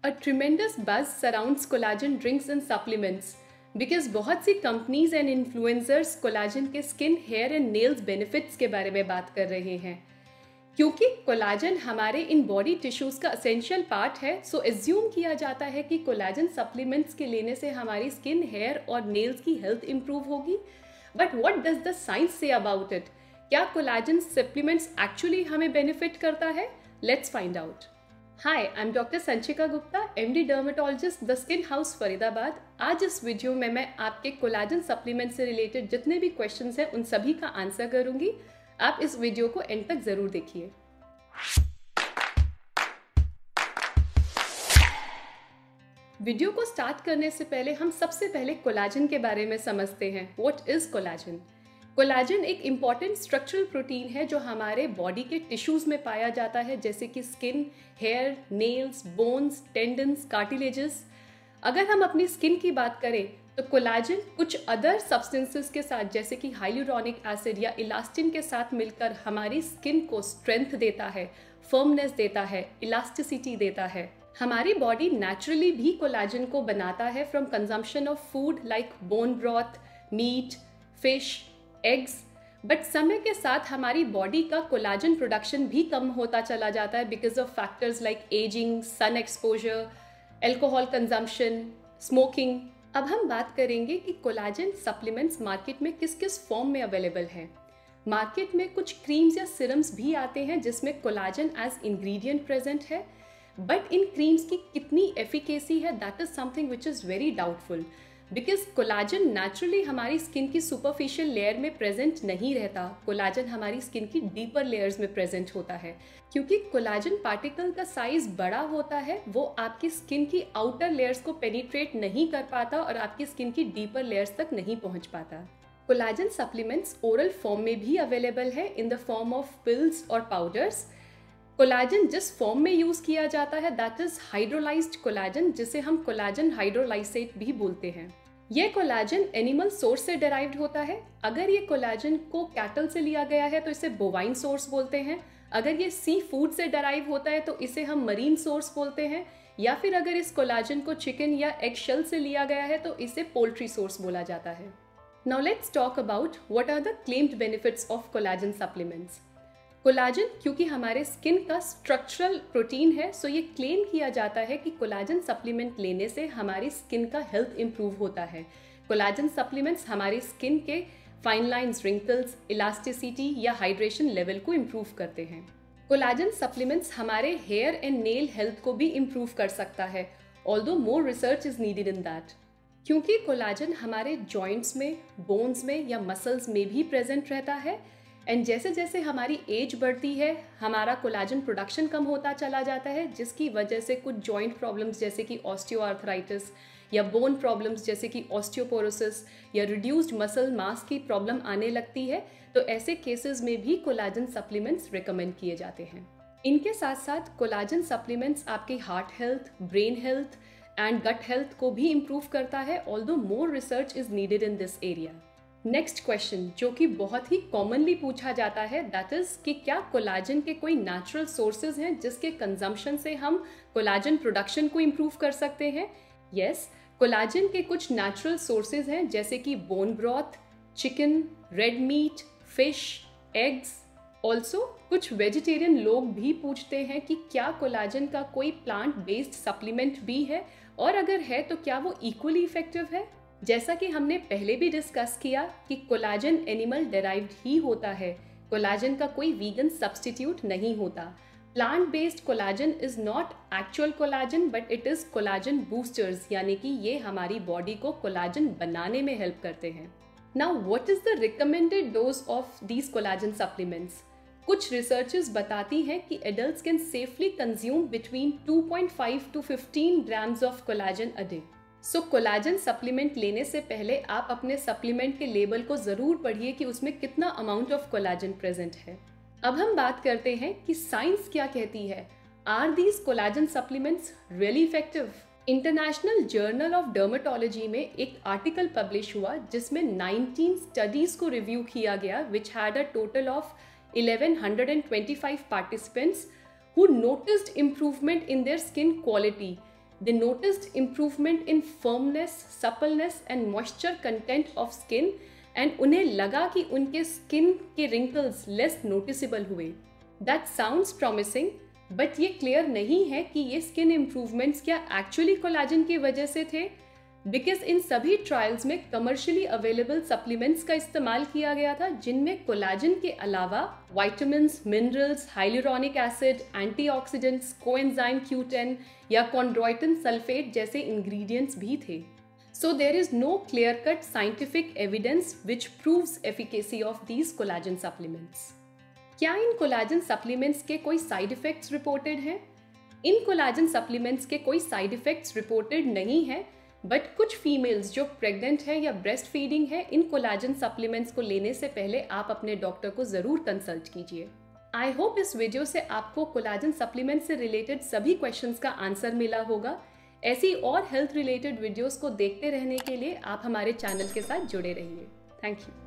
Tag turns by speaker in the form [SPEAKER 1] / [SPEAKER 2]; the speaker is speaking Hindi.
[SPEAKER 1] A tremendous buzz surrounds collagen drinks and supplements because बहुत सी कंपनीज एंड इन्फ्लुएंसर्स कोलाजन के skin, hair and nails benefits के बारे में बात कर रहे हैं। क्योंकि कोलाजन हमारे इन बॉडी टिश्यूज का असेंशियल पार्ट है, सो एज्यूम किया जाता है कि कोलाजन सप्लीमेंट्स के लेने से हमारी स्किन, हेयर और नेल्स की हेल्थ इंप्रूव होगी। But what does the science say about it? क्या कोलाजन सप्लीमेंट्स एक्चुअली हमें बेनिफिट करता है? Let's find out. Hi, I'm doctor Sanchika Gupta, MD dermatologist the skin house Faridabad. आज इस वीडियो में मैं आपके कोलाजन सप्लीमेंट से रिलेटेड जितने भी क्वेश्चंस हैं उन सभी का आंसर करूंगी। आप इस वीडियो को एंड तक जरूर देखिए। वीडियो को स्टार्ट करने से पहले हम सबसे पहले कोलाजन के बारे में समझते हैं। What is collagen? कोलाजन एक इम्पॉर्टेंट स्ट्रक्चरल प्रोटीन है जो हमारे बॉडी के टिश्यूज में पाया जाता है, जैसे कि skin, hair, nails, bones, tendons, cartilages. अगर हम अपनी स्किन की बात करें तो कोलाजन कुछ अदर सब्सटेंसेस के साथ, जैसे कि हाइलुरोनिक एसिड या इलास्टिन के साथ मिलकर हमारी स्किन को स्ट्रेंथ देता है, फर्मनेस देता है, इलास्टिसिटी देता है। हमारी बॉडी नेचुरली भी कोलाजन को बनाता है from consumption of food like bone broth, meat, fish, eggs. But समय के साथ हमारी बॉडी का कोलाजन प्रोडक्शन भी कम होता चला जाता है because of factors like ageing, sun exposure, alcohol consumption, smoking. अब हम बात करेंगे कि कोलाजन सप्लीमेंट्स मार्केट में किस किस फॉर्म में अवेलेबल हैं। मार्केट में कुछ क्रीम्स या सिरम्स भी आते हैं जिसमें कोलाजन एज इंग्रेडिएंट प्रेजेंट है, बट इन क्रीम्स की कितनी एफिकेसी है, that is something which is very doubtful because collagen naturally हमारी स्किन की सुपरफिशियल लेयर में प्रेजेंट नहीं रहता। कोलाजन हमारी स्किन की डीपर लेयर्स में प्रेजेंट होता है। क्योंकि कोलाजन पार्टिकल का साइज बड़ा होता है, वो आपकी स्किन की आउटर लेयर्स को पेनिट्रेट नहीं कर पाता और आपकी स्किन की डीपर लेयर्स तक नहीं पहुंच पाता। कोलाजन सप्लीमेंट्स ओरल फॉर्म में भी अवेलेबल है in the form of pills और पाउडर्स। कोलाजन जिस फॉर्म में यूज किया जाता है दैट इज हाइड्रोलाइज्ड कोलाजन, जिसे हम कोलाजन हाइड्रोलाइसेट भी बोलते हैं। ये कोलाजन एनिमल सोर्स से डेराइव्ड होता है। अगर ये कोलाजन को कैटल से लिया गया है तो इसे बोवाइन सोर्स बोलते हैं। अगर ये सी फूड से डेराइव होता है तो इसे हम मरीन सोर्स बोलते हैं। या फिर अगर इस कोलाजन को चिकन या एग शेल से लिया गया है तो इसे पोल्ट्री सोर्स बोला जाता है। Now let's talk about what are the claimed benefits of collagen supplements. Collagen क्योंकि हमारे स्किन का स्ट्रक्चरल प्रोटीन है, सो ये क्लेम किया जाता है कि कोलाजन सप्लीमेंट लेने से हमारी स्किन का हेल्थ इंप्रूव होता है। कोलाजन सप्लीमेंट्स हमारी स्किन के फाइन लाइन्स, रिंकल्स, इलास्टिसिटी या हाइड्रेशन लेवल को इंप्रूव करते हैं। कोलाजन सप्लीमेंट्स हमारे हेयर एंड नेल हेल्थ को भी इंप्रूव कर सकता है, although more research is needed in that. क्योंकि कोलाजन हमारे जॉइंट्स में, बोन्स में या मसल्स में भी प्रेजेंट रहता है एंड जैसे जैसे हमारी एज बढ़ती है हमारा कोलाजन प्रोडक्शन कम होता चला जाता है, जिसकी वजह से कुछ जॉइंट प्रॉब्लम्स जैसे कि ऑस्टियोआर्थराइटिस या बोन प्रॉब्लम्स जैसे कि ऑस्टियोपोरोसिस या रिड्यूस्ड मसल मास की प्रॉब्लम आने लगती है। तो ऐसे केसेस में भी कोलाजन सप्लीमेंट्स रिकमेंड किए जाते हैं। इनके साथ साथ कोलाजन सप्लीमेंट्स आपकी heart health, brain health and gut health को भी इम्प्रूव करता है, although more research is needed in this area. Next question जो कि बहुत ही कॉमनली पूछा जाता है दैट इज कि क्या कोलाजन के कोई नेचुरल सोर्सेज हैं जिसके कंजम्पशन से हम कोलाजन प्रोडक्शन को इम्प्रूव कर सकते हैं? यस, कोलाजन के कुछ नेचुरल सोर्सेज हैं जैसे कि bone broth, chicken, red meat, fish, eggs. Also कुछ वेजिटेरियन लोग भी पूछते हैं कि क्या कोलाजन का कोई प्लांट बेस्ड सप्लीमेंट भी है, और अगर है तो क्या वो इक्वली इफेक्टिव है? जैसा कि हमने पहले भी डिस्कस किया कि कोलाजन एनिमल डेराइव्ड ही होता है, कोलाजन का कोई वीगन सब्स्टिट्यूट नहीं होता। Plant based collagen is not actual collagen but it is collagen boosters, यानी कि ये हमारी बॉडी को कोलाजन बनाने में हेल्प करते हैं। Now what is the recommended dose of these collagen supplements? कुछ रिसर्चेस बताती हैं कि adults can safely consume between 2.5 to 15 grams of collagen a day. So collagen supplement लेने से पहले आप अपने सप्लीमेंट के लेबल को ज़रूर पढ़िए कि उसमें कितना अमाउंट ऑफ कोलाजन प्रेजेंट है। अब हम बात करते हैं कि साइंस क्या कहती है। Are these collagen supplements really effective? International journal of dermatology में एक आर्टिकल पब्लिश हुआ जिसमें 19 स्टडीज को रिव्यू किया गया which had a total of 1125 participants who noticed improvement in their skin quality They noticed improvement in firmness, suppleness and moisture content of skin and उन्हें लगा कि उनके स्किन के wrinkles less noticeable हुए. That sounds promising, but ये क्लियर नहीं है कि ये स्किन इम्प्रूवमेंट्स क्या एक्चुअली कोलाजन की वजह से थे, बिकॉज इन सभी ट्रायल्स में कमर्शियली अवेलेबल सप्लीमेंट्स का इस्तेमाल किया गया था जिनमें कोलाजन के अलावा vitamins, minerals, hyaluronic acid, antioxidants, coenzyme Q10 या कॉन्ड्रोइटिन सल्फेट जैसे इंग्रेडिएंट्स भी थे. So there is no clear cut scientific evidence which proves efficacy of these collagen supplements. क्या इन कोलाजन सप्लीमेंट्स के कोई साइड इफेक्ट्स रिपोर्टेड हैं? इन कोलाजन सप्लीमेंट्स के कोई साइड इफेक्ट्स रिपोर्टेड नहीं है, बट कुछ फीमेल्स जो प्रेग्नेंट है या ब्रेस्ट फीडिंग है, इन कोलाजन सप्लीमेंट्स को लेने से पहले आप अपने डॉक्टर को जरूर कंसल्ट कीजिए. आई होप इस वीडियो से आपको कोलाजन सप्लीमेंट से रिलेटेड सभी क्वेश्चंस का आंसर मिला होगा. ऐसी और हेल्थ रिलेटेड वीडियोस को देखते रहने के लिए आप हमारे चैनल के साथ जुड़े रहिए. Thank you.